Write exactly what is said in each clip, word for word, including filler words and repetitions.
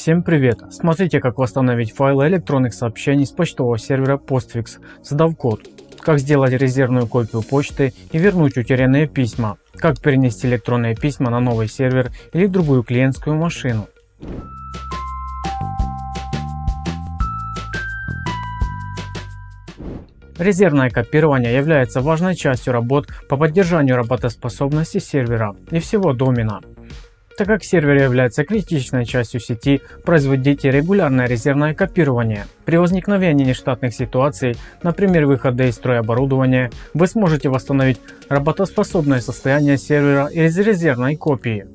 Всем привет! Смотрите, как восстановить файлы электронных сообщений с почтового сервера Postfix, задав код. Как сделать резервную копию почты и вернуть утерянные письма. Как перенести электронные письма на новый сервер или другую клиентскую машину. Резервное копирование является важной частью работ по поддержанию работоспособности сервера и всего домена. Так как сервер является критичной частью сети, производите регулярное резервное копирование. При возникновении нештатных ситуаций, например выхода из строя оборудования, вы сможете восстановить работоспособное состояние сервера из резервной копии.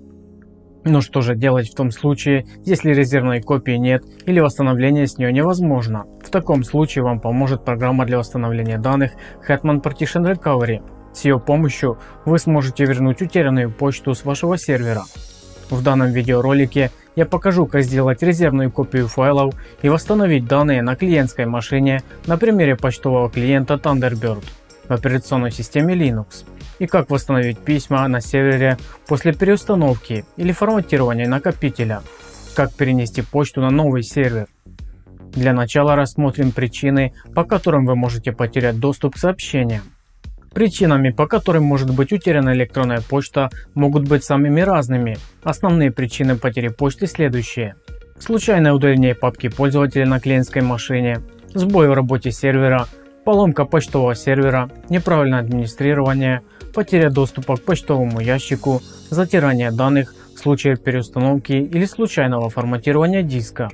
Но что же делать в том случае, если резервной копии нет или восстановление с нее невозможно? В таком случае вам поможет программа для восстановления данных Hetman Partition Recovery. С ее помощью вы сможете вернуть утерянную почту с вашего сервера. В данном видеоролике я покажу, как сделать резервную копию файлов и восстановить данные на клиентской машине на примере почтового клиента Thunderbird в операционной системе Linux, и как восстановить письма на сервере после переустановки или форматирования накопителя, как перенести почту на новый сервер. Для начала рассмотрим причины, по которым вы можете потерять доступ к сообщениям. Причинами, по которым может быть утеряна электронная почта, могут быть самыми разными. Основные причины потери почты следующие: случайное удаление папки пользователя на клиентской машине, сбой в работе сервера, поломка почтового сервера, неправильное администрирование, потеря доступа к почтовому ящику, затирание данных в случае переустановки или случайного форматирования диска.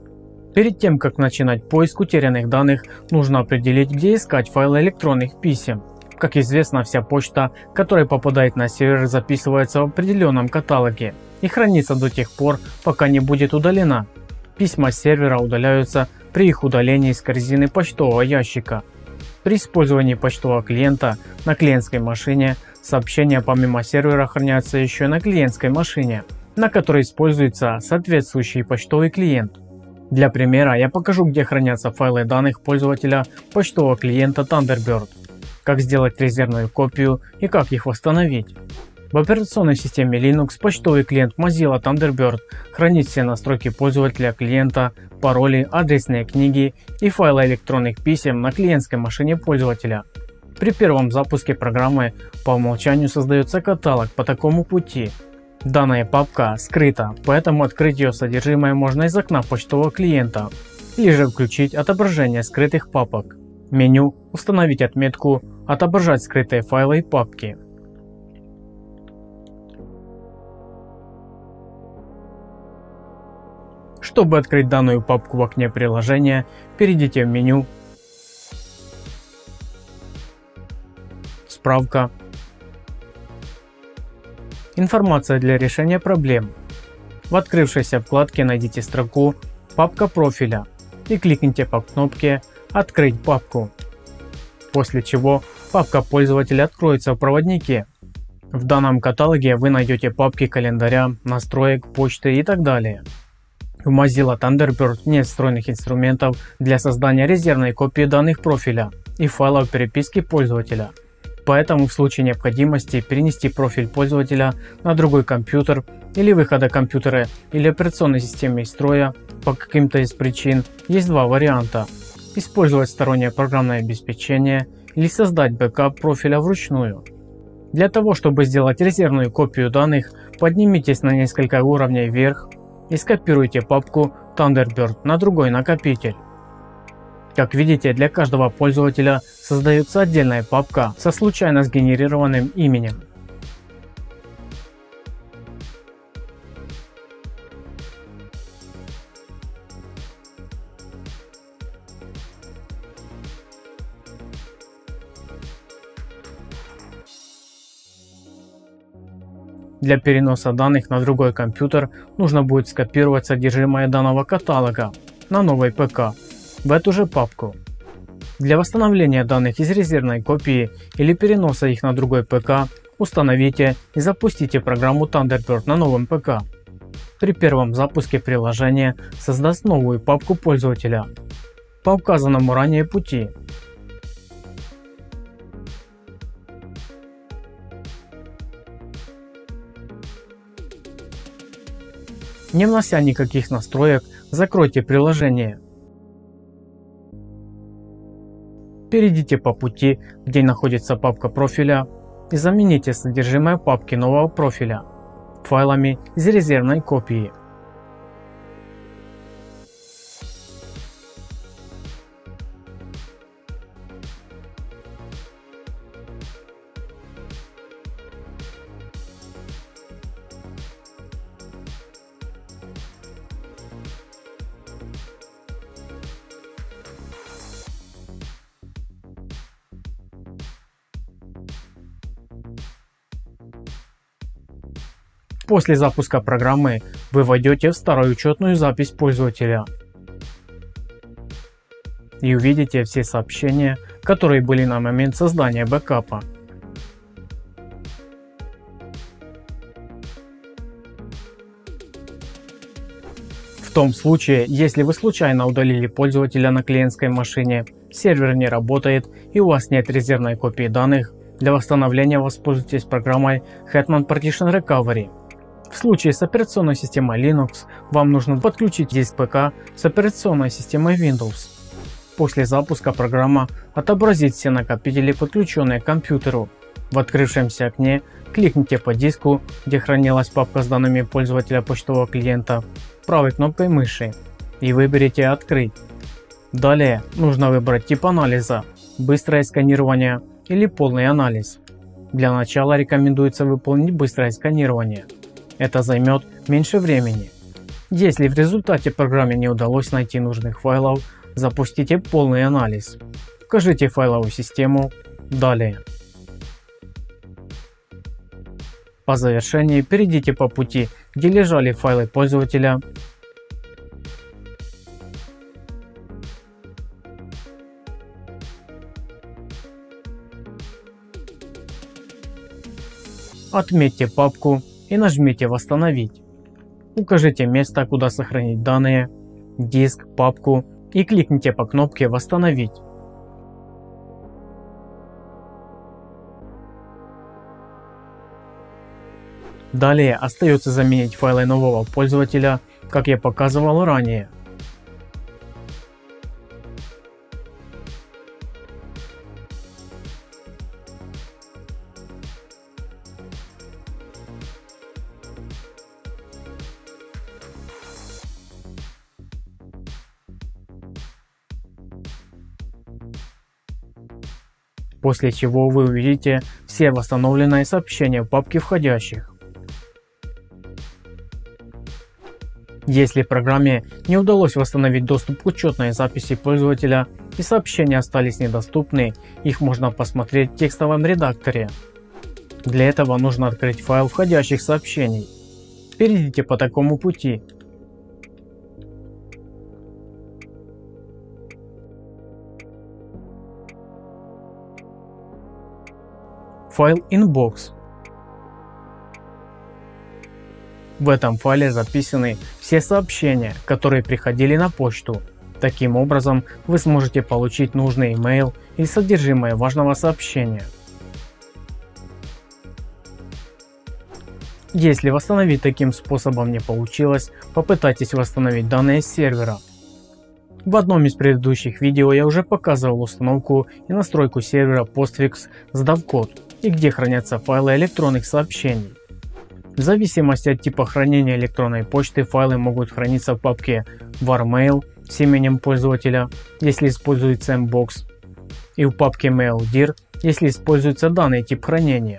Перед тем, как начинать поиск утерянных данных, нужно определить, где искать файлы электронных писем. Как известно, вся почта, которая попадает на сервер, записывается в определенном каталоге и хранится до тех пор, пока не будет удалена. Письма с сервера удаляются при их удалении из корзины почтового ящика. При использовании почтового клиента на клиентской машине сообщения помимо сервера хранятся еще на клиентской машине, на которой используется соответствующий почтовый клиент. Для примера я покажу, где хранятся файлы данных пользователя почтового клиента Thunderbird, как сделать резервную копию и как их восстановить. В операционной системе Linux почтовый клиент Mozilla Thunderbird хранит все настройки пользователя клиента, пароли, адресные книги и файлы электронных писем на клиентской машине пользователя. При первом запуске программы по умолчанию создается каталог по такому пути. Данная папка скрыта, поэтому открыть ее содержимое можно из окна почтового клиента или же включить отображение скрытых папок. Меню «Установить отметку «Отображать скрытые файлы и папки». Чтобы открыть данную папку в окне приложения, перейдите в меню «Справка», «Информация для решения проблем». В открывшейся вкладке найдите строку «Папка профиля» и кликните по кнопке «Открыть папку», после чего папка пользователя откроется в проводнике. В данном каталоге вы найдете папки календаря, настроек, почты и так далее. В Mozilla Thunderbird нет встроенных инструментов для создания резервной копии данных профиля и файлов переписки пользователя. Поэтому в случае необходимости перенести профиль пользователя на другой компьютер или выхода компьютера или операционной системы из строя по каким-то из причин есть два варианта: использовать стороннее программное обеспечение или создать бэкап профиля вручную. Для того, чтобы сделать резервную копию данных, поднимитесь на несколько уровней вверх и скопируйте папку Thunderbird на другой накопитель. Как видите, для каждого пользователя создается отдельная папка со случайно сгенерированным именем. Для переноса данных на другой компьютер нужно будет скопировать содержимое данного каталога на новый ПК в эту же папку. Для восстановления данных из резервной копии или переноса их на другой ПК установите и запустите программу Thunderbird на новом ПК. При первом запуске приложение создаст новую папку пользователя по указанному ранее пути. Не внося никаких настроек, закройте приложение. Перейдите по пути, где находится папка профиля, и замените содержимое папки нового профиля файлами из резервной копии. После запуска программы вы войдете в старую учетную запись пользователя и увидите все сообщения, которые были на момент создания бэкапа. В том случае, если вы случайно удалили пользователя на клиентской машине, сервер не работает и у вас нет резервной копии данных, для восстановления воспользуйтесь программой Hetman Partition Recovery. В случае с операционной системой Linux вам нужно подключить диск ПК с операционной системой Windows. После запуска программа отобразит все накопители, подключенные к компьютеру. В открывшемся окне кликните по диску, где хранилась папка с данными пользователя почтового клиента, правой кнопкой мыши и выберите «Открыть». Далее нужно выбрать тип анализа – быстрое сканирование или полный анализ. Для начала рекомендуется выполнить быстрое сканирование. Это займет меньше времени. Если в результате программе не удалось найти нужных файлов, запустите полный анализ. Укажите файловую систему. Далее. По завершении перейдите по пути, где лежали файлы пользователя. Отметьте папку и нажмите «Восстановить». Укажите место, куда сохранить данные, диск, папку и кликните по кнопке «Восстановить». Далее остается заменить файлы нового пользователя, как я показывал ранее. После чего вы увидите все восстановленные сообщения в папке входящих. Если программе не удалось восстановить доступ к учетной записи пользователя и сообщения остались недоступны, их можно посмотреть в текстовом редакторе. Для этого нужно открыть файл входящих сообщений. Перейдите по такому пути. Файл Inbox. В этом файле записаны все сообщения, которые приходили на почту. Таким образом, вы сможете получить нужный email или содержимое важного сообщения. Если восстановить таким способом не получилось, попытайтесь восстановить данные с сервера. В одном из предыдущих видео я уже показывал установку и настройку сервера Postfix с DAV-код и где хранятся файлы электронных сообщений. В зависимости от типа хранения электронной почты файлы могут храниться в папке warmail с именем пользователя, если используется Mbox, и в папке maildir, если используется данный тип хранения.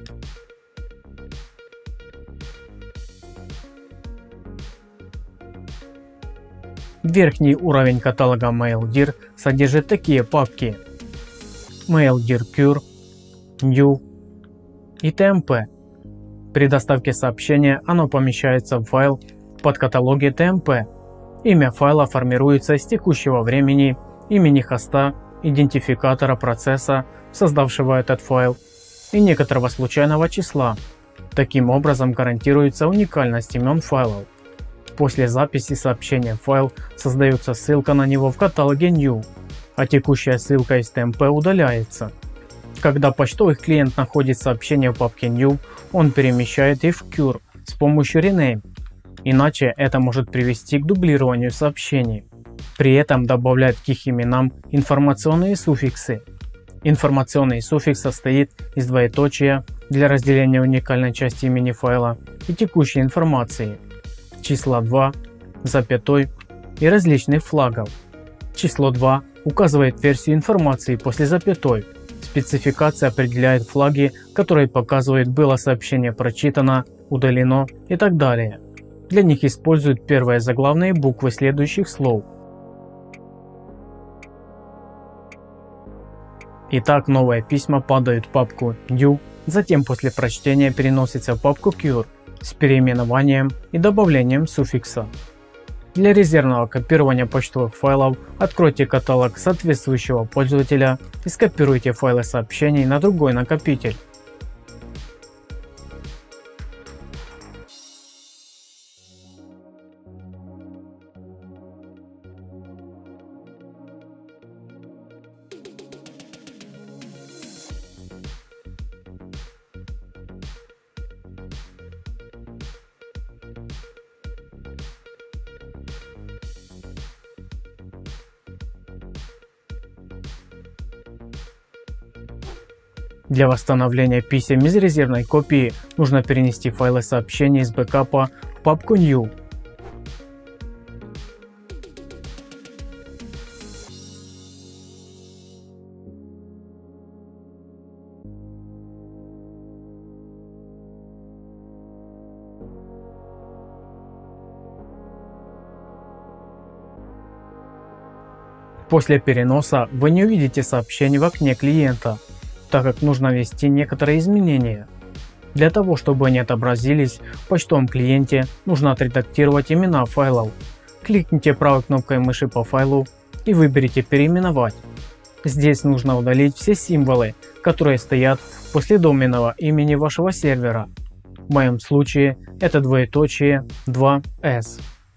Верхний уровень каталога maildir содержит такие папки: maildir cure, new и tmp. При доставке сообщения оно помещается в файл в подкаталоге tmp. Имя файла формируется из текущего времени, имени хоста, идентификатора процесса, создавшего этот файл, и некоторого случайного числа. Таким образом гарантируется уникальность имен файлов. После записи сообщения в файл создается ссылка на него в каталоге new, а текущая ссылка из tmp удаляется. Когда почтовый клиент находит сообщение в папке new, он перемещает их в cure с помощью rename. иначе это может привести к дублированию сообщений. При этом добавляют к их именам информационные суффиксы. Информационный суффикс состоит из двоеточия для разделения уникальной части имени файла и текущей информации, числа два, запятой и различных флагов. Число два указывает версию информации после запятой. Спецификация определяет флаги, которые показывают, было сообщение прочитано, удалено и так далее. Для них используют первые заглавные буквы следующих слов. Итак, новые письма падают в папку New, затем после прочтения переносятся в папку Cure с переименованием и добавлением суффикса. Для резервного копирования почтовых файлов откройте каталог соответствующего пользователя и скопируйте файлы сообщений на другой накопитель. Для восстановления писем из резервной копии нужно перенести файлы сообщений из бэкапа в папку New. После переноса вы не увидите сообщений в окне клиента, так как нужно ввести некоторые изменения. Для того, чтобы они отобразились в почтовом клиенте, нужно отредактировать имена файлов. Кликните правой кнопкой мыши по файлу и выберите «Переименовать». Здесь нужно удалить все символы, которые стоят после доменного имени вашего сервера. В моем случае это двоеточие два эс.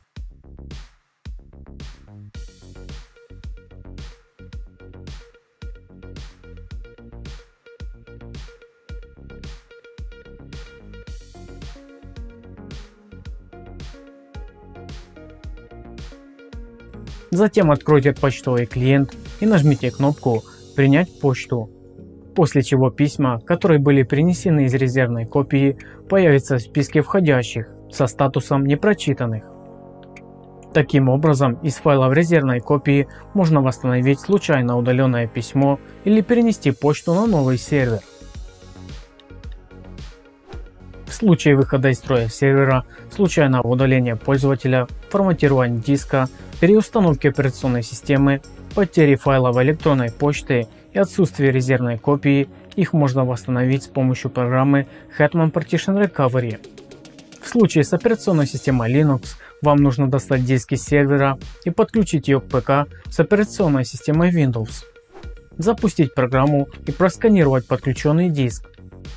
Затем откройте почтовый клиент и нажмите кнопку «Принять почту», после чего письма, которые были перенесены из резервной копии, появятся в списке входящих со статусом непрочитанных. Таким образом, из файла в резервной копии можно восстановить случайно удаленное письмо или перенести почту на новый сервер. В случае выхода из строя сервера, случайного удаления пользователя, форматирования диска, переустановки операционной системы, потери файлов электронной почты и отсутствия резервной копии, их можно восстановить с помощью программы Hetman Partition Recovery. В случае с операционной системой Linux вам нужно достать диск из сервера и подключить ее к ПК с операционной системой Windows. Запустить программу и просканировать подключенный диск.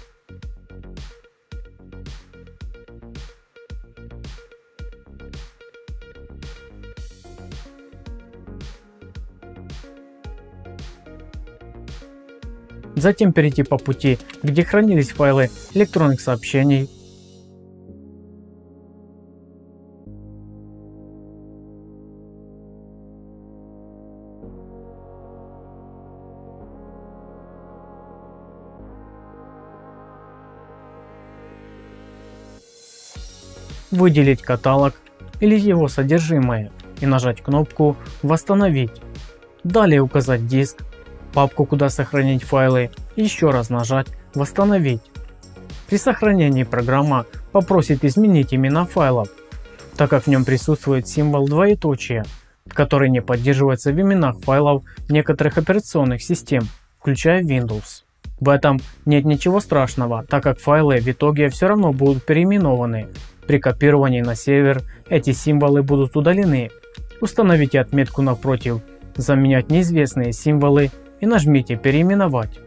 Затем перейти по пути, где хранились файлы электронных сообщений. Выделить каталог или его содержимое и нажать кнопку «Восстановить». Далее указать диск, папку, куда сохранить файлы, и еще раз нажать «Восстановить». При сохранении программа попросит изменить имена файлов, так как в нем присутствует символ двоеточия, который не поддерживается в именах файлов некоторых операционных систем, включая Windows. В этом нет ничего страшного, так как файлы в итоге все равно будут переименованы. При копировании на сервер эти символы будут удалены. Установите отметку напротив «Заменять неизвестные символы» и нажмите «Переименовать».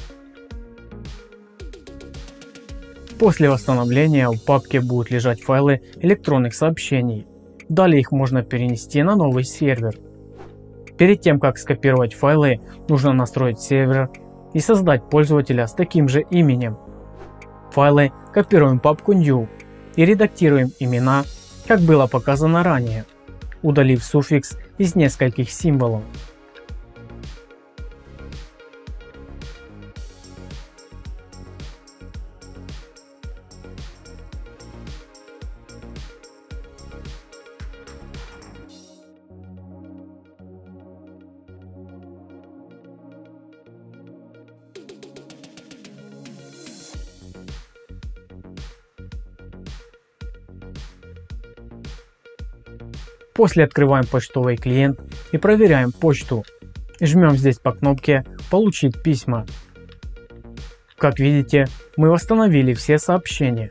После восстановления в папке будут лежать файлы электронных сообщений. Далее их можно перенести на новый сервер. Перед тем как скопировать файлы, нужно настроить сервер и создать пользователя с таким же именем. Файлы копируем в папку New и редактируем имена как было показано ранее, удалив суффикс из нескольких символов. После открываем почтовый клиент и проверяем почту. Жмем здесь по кнопке «Получить письма». Как видите, мы восстановили все сообщения.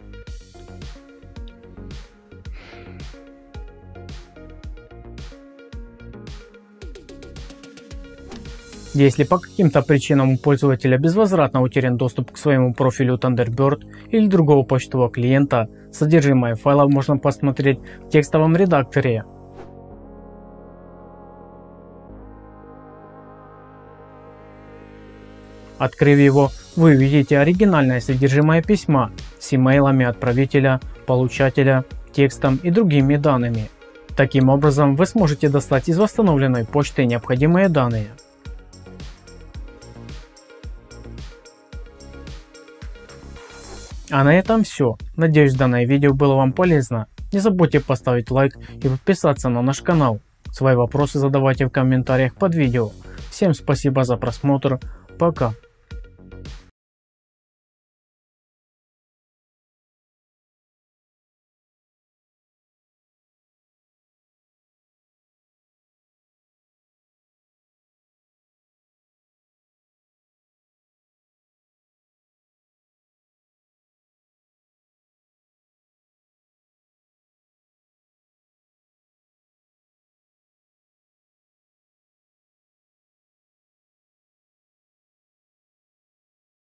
Если по каким-то причинам у пользователя безвозвратно утерян доступ к своему профилю Thunderbird или другого почтового клиента, содержимое файлов можно посмотреть в текстовом редакторе. Открыв его, вы увидите оригинальное содержимое письма с имейлами отправителя, получателя, текстом и другими данными. Таким образом, вы сможете достать из восстановленной почты необходимые данные. А на этом все. Надеюсь, данное видео было вам полезно. Не забудьте поставить лайк и подписаться на наш канал. Свои вопросы задавайте в комментариях под видео. Всем спасибо за просмотр. Пока.